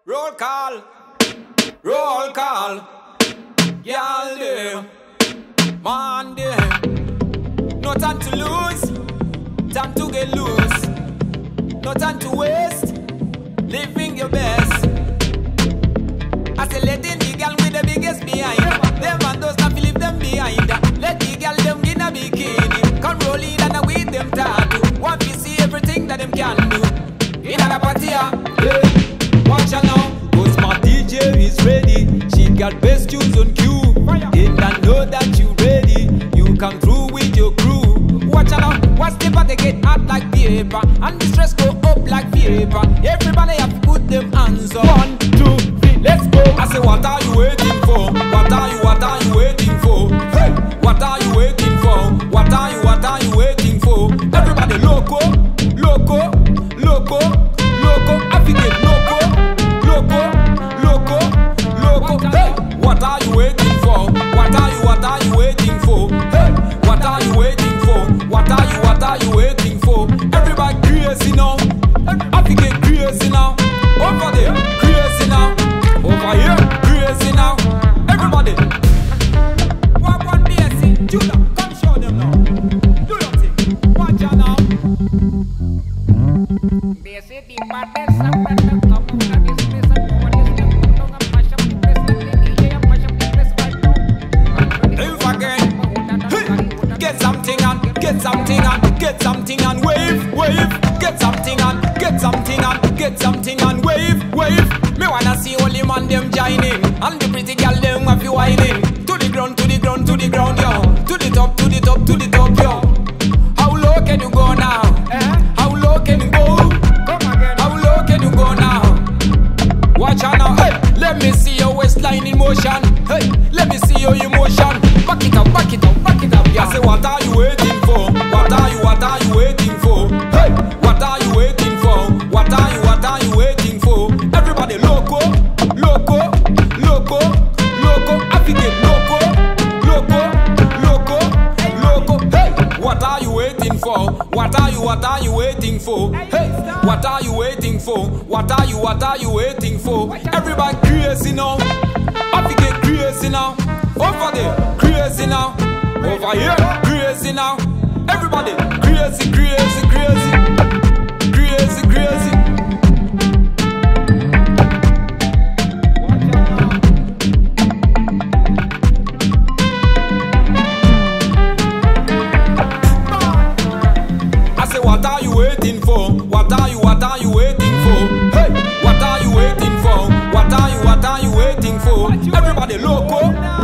Roll call, roll call. Y'all there, man there. No time to lose, time to get loose. No time to waste, living your best. I say letting the girl with the biggest behind. Them and those not leave them behind. Let the girl them in a bikini. Come roll in and with them tattoo. Want to see everything that them can do. In a party, yeah. Watch her now, cause my DJ is ready. She got best tunes on cue. And I know that you ready. You come through with your crew. Watch her now, watch the party get hot like paper. And the stress go up like vapor. Everybody have to put them hands up. 1, 2, 3, let's go. I say, what are you waiting for? What are you waiting for? Hey, what are you waiting for? What are you waiting for? Everybody loco, loco, loco, loco. African loco, loco, loco, loco. Hey, what are you waiting for? What are you waiting for? Hey, what are you waiting for? What are you waiting for? Everybody crazy now. African crazy now. Over there, crazy now. Over here, crazy now. Everybody. One BSC, Judah, come show them now. Do your thing. Watch out now. BSC, the baddest sound that will come out of this place and nobody's going to mash up the place like the DJ and mash up the place right now. If again, get something on, get something on, get something on, wave, wave. Get something on, get something on, get something on, wave, wave. Me wanna see only man them joining, and the pretty girl them have you whining. To the ground, to the ground, to the ground, yo. To the top, to the top, to the top, yo. How low can you go now? How low can you go? How low can you go now? Watch out now, hey. Let me see your waistline in motion. Hey, let me see your emotion. Back it up, back it up, back it up. Yeah. I say, what are you waiting for? What are you waiting for? Hey, what are you waiting for? What are you waiting for? Everybody loco, loco, loco, loco. African loco, loco, loco, loco. Hey, what are you waiting for? What are you waiting for? Hey, what are you waiting for? What are you waiting for? Everybody crazy now. African crazy now. Over there, crazy now. Over here, crazy now. Everybody crazy, crazy, crazy, crazy, crazy. I say, what are you waiting for? What are you waiting for? Hey, what are you waiting for? What are you waiting for? Everybody loco.